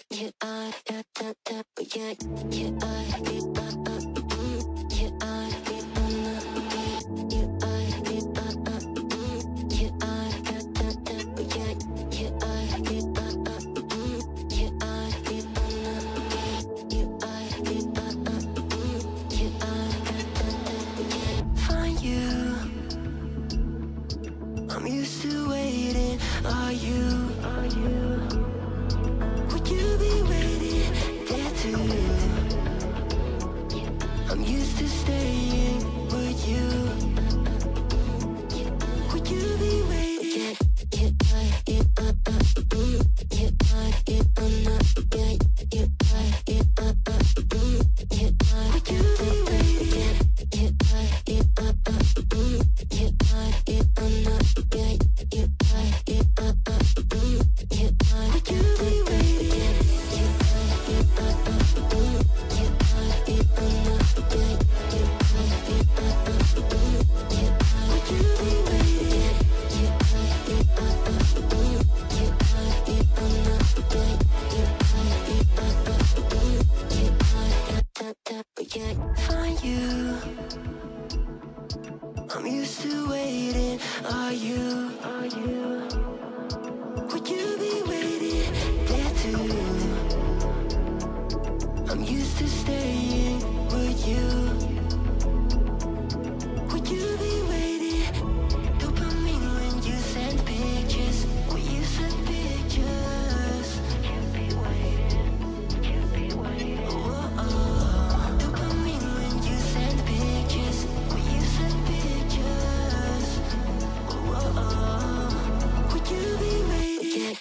I'm used to waiting. Are you? Would you be waiting there too? I'm used to staying. Would you? Would you be waiting? Find you. I'm used to waiting. Are you? Would you be waiting there too? I'm used to staying. Would you? Would you be waiting? Dopamine when you send pictures. When you send pictures. Can't be waiting. Can't be waiting. Dopamine when you send pictures. When you send pictures. Would you be waiting?